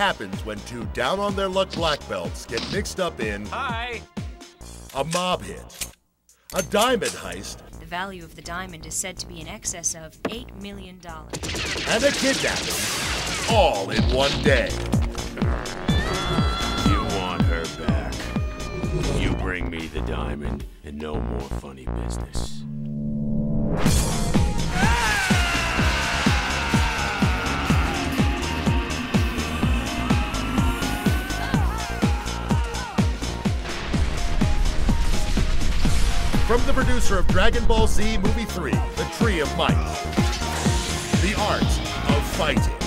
happens when two down-on-their-luck black belts get mixed up in a mob hit, a diamond heist, The value of the diamond is said to be in excess of $8 million. and a kidnapping, all in one day. You want her back. You bring me the diamond, and no more funny business. From the producer of Dragon Ball Z Movie 3, The Tree of Might, the art of fighting.